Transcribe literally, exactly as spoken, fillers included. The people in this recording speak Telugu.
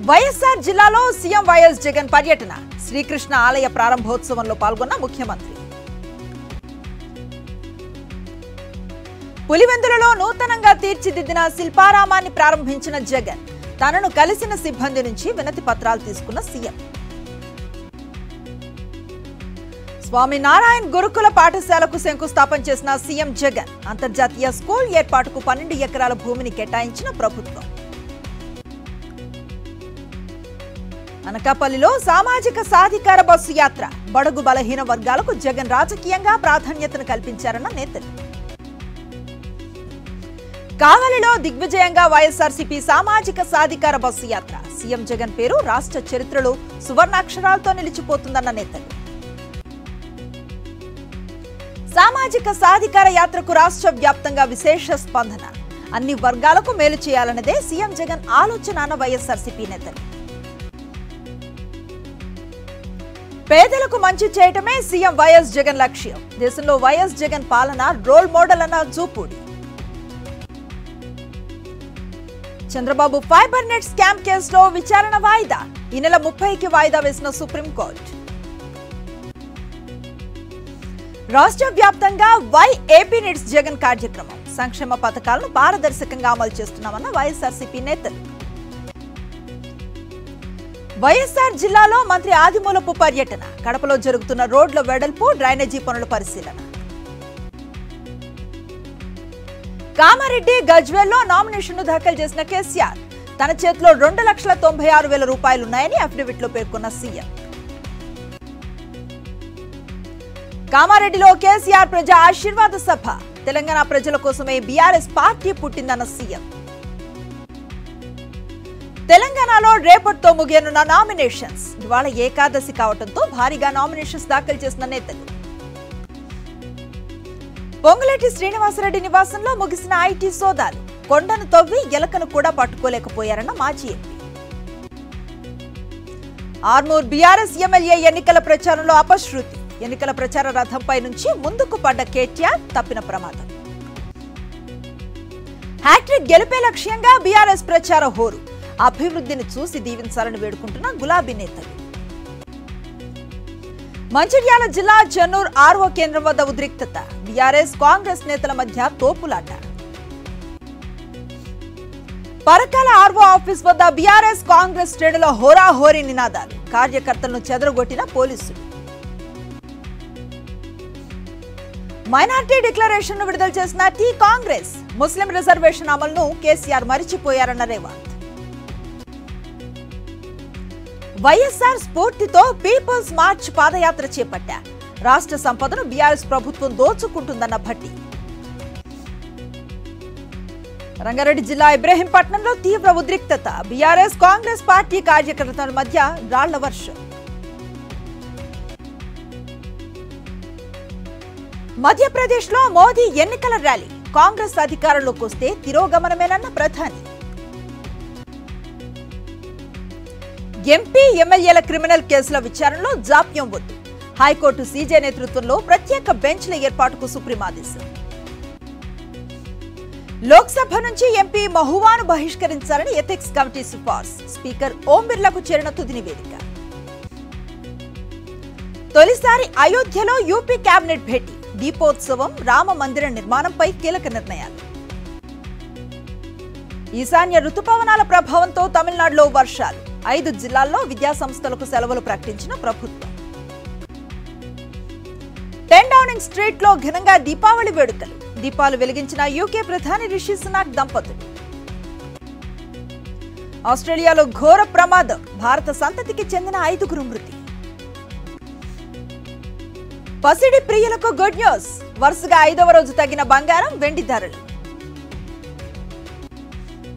వైఎస్ఆర్ జిల్లాలో సీఎం వైఎస్ జగన్ పర్యటన శ్రీకృష్ణ ఆలయ ప్రారంభోత్సవంలో పాల్గొన్న ముఖ్యమంత్రి. పులివెందులలో నూతనంగా తీర్చిదిద్దిన శిల్పారామాన్ని ప్రారంభించిన జగన్ తనను కలిసిన సిబ్బంది నుంచి వినతి పత్రాలు తీసుకున్న సీఎం. స్వామి నారాయణ్ గురుకుల పాఠశాలకు శంకుస్థాపన చేసిన సీఎం జగన్ అంతర్జాతీయ స్కూల్ ఏర్పాటుకు పన్నెండు ఎకరాల భూమిని కేటాయించిన ప్రభుత్వం. అనకాపల్లిలో సామాజిక సాధికార బస్సు యాత్ర బడుగు బలహీన వర్గాలకు జగన్ రాజకీయంగా ప్రాధాన్యతను కల్పించారన్న నేతలు. కావలిలో దిగ్విజయంగా వైఎస్ఆర్సీపీ సామాజిక సాధికార బస్సు యాత్ర సీఎం జగన్ పేరు రాష్ట్ర చరిత్రలో సువర్ణాక్షరాలతో నిలిచిపోతుందన్న నేతలు. సామాజిక సాధికార యాత్రకు రాష్ట్ర వ్యాప్తంగా విశేష స్పందన. అన్ని వర్గాలకు మేలు చేయాలన్నదే సీఎం జగన్ ఆలోచన అన్న వైఎస్ఆర్సీపీ నేతలు. పేదలకు మంచి చేయటమే సీఎం వైఎస్ జగన్ లక్ష్యం. దేశంలో వైఎస్ జగన్ పాలన రోల్ మోడల్ అన్న Jupudi. Chandrababu fiber net scam కేసులో విచారణ వాయిదా ఈ నెల ముప్పైకి వాయిదా వేసిన సుప్రీంకోర్టు. రాష్ట్ర వ్యాప్తంగా వై ఏపీ నెట్స్ జగన్ కార్యక్రమం సంక్షేమ పథకాలను పారదర్శకంగా అమలు చేస్తున్నామన్న వైఎస్ఆర్సీపీ నేతలు. వైఎస్ఆర్ జిల్లాలో మంత్రి ఆదిమూలపు పర్యటన కడపలో జరుగుతున్న రోడ్ల వెడల్పు డ్రైనేజీ పనుల పరిశీలన. కామారెడ్డి గజ్వేల్లో నామినేషన్ను దాఖలు చేసిన కేసీఆర్ తన చేతిలో రెండు లక్షల తొంభై ఆరు వేల రూపాయలున్నాయని అఫిడవిట్ లో పేర్కొన్న సీఎం. కామారెడ్డిలో కేసీఆర్ ప్రజా ఆశీర్వాద సభ తెలంగాణ ప్రజల కోసమే బీఆర్ఎస్ పార్టీ పుట్టిందన్న సీఎం. తెలంగాణలో రేపటితో ముగియనున్న నామినేషన్స్ ఇవాళ ఏకాదశి కావడంతో భారీగా నామినేషన్స్ దాఖలు చేసిన నేతలు. పొంగులేటి శ్రీనివాసరెడ్డి నివాసంలో ముగిసిన ఐటీ సోదాలు కొండను తవ్వి ఎలకను కూడా పట్టుకోలేకపోయారన్న మాజీ ఎంపీ. ఆర్మూర్ బీఆర్ఎస్ ఎమ్మెల్యే ఎన్నికల ప్రచారంలో అపశృతి ఎన్నికల ప్రచార రథంపై నుంచి ముందుకు పడ్డ కేటీఆర్ తప్పిన ప్రమాదం. హ్యాట్రిక్ గెలిపే లక్ష్యంగా బీఆర్ఎస్ ప్రచార హోరు అభివృద్ధిని చూసి దీవించాలని వేడుకుంటున్న గులాబీ నేతలు. మంచిర్యాల జిల్లా చెన్నూరు ఆర్ఓ కేంద్రం వద్ద ఉద్రిక్తత బీఆర్ఎస్ కాంగ్రెస్ నేతల మధ్య తోపులాట. పరకాల ఆర్ఓ ఆఫీస్ వద్ద బీఆర్ఎస్ కాంగ్రెస్ శ్రేణుల హోరాహోరీ నినాదాలు కార్యకర్తలను చెదరగొట్టిన పోలీసులు. మైనార్టీ డిక్లరేషన్ ను విడుదల చేసిన టీ కాంగ్రెస్ ముస్లిం రిజర్వేషన్ అమలును కేసీఆర్ మరిచిపోయారన్న రేవంత్. వైఎస్ఆర్ స్ఫూర్తితో పీపుల్స్ మార్చ్ పాదయాత్ర చేపట్టా రాష్ట్ర సంపదను బీఆర్ఎస్ ప్రభుత్వం దోచుకుంటుందన్న భట్టి. రంగారెడ్డి జిల్లా ఇబ్రహీంపట్నంలో తీవ్ర ఉద్రిక్తత బీఆర్ఎస్ కాంగ్రెస్ పార్టీ కార్యకర్తల మధ్య రాళ్ల వర్షం. మధ్యప్రదేశ్ లో మోదీ ఎన్నికల ర్యాలీ కాంగ్రెస్ అధికారంలోకి వస్తే తిరోగమనమేనన్న ప్రధాని. ఎంపీ ఎమ్మెల్యేల క్రిమినల్ కేసుల విచారణలో జాప్యం వద్దు హైకోర్టు సీజే నేతృత్వంలో ప్రత్యేక బెంచ్ల ఏర్పాటుకు సుప్రీం ఆదేశం. లోక్సభ నుంచి ఎంపీ మహువాను బహిష్కరించాలని ఎథిక్స్ కమిటీ సిఫార్సు స్పీకర్ ఓం బిర్లాకు చేరిన తుది నివేదిక. తొలిసారి అయోధ్యలో యూపీ కేబినెట్ భేటీ దీపోత్సవం రామ మందిర నిర్మాణంపై కీలక నిర్ణయాలు. ఈశాన్య రుతుపవనాల ప్రభావంతో తమిళనాడులో వర్షాలు ఐదు జిల్లాల్లో విద్యాసంస్థలకు సెలవులు ప్రకటించిన ప్రభుత్వం. టెన్ డౌనింగ్ స్ట్రీట్ లో ఘనంగా దీపావళి వేడుకలు దీపాలు వెలిగించిన యూకే ప్రధాని రిషి సునాక్ దంపతులు. ఆస్ట్రేలియాలో ఘోర ప్రమాదం భారత సంతతికి చెందిన ఐదుగురు మృతి. పసిడి ప్రియులకు గుడ్ న్యూస్ వరుసగా ఐదవ రోజు తగ్గిన బంగారం వెండి ధరలు.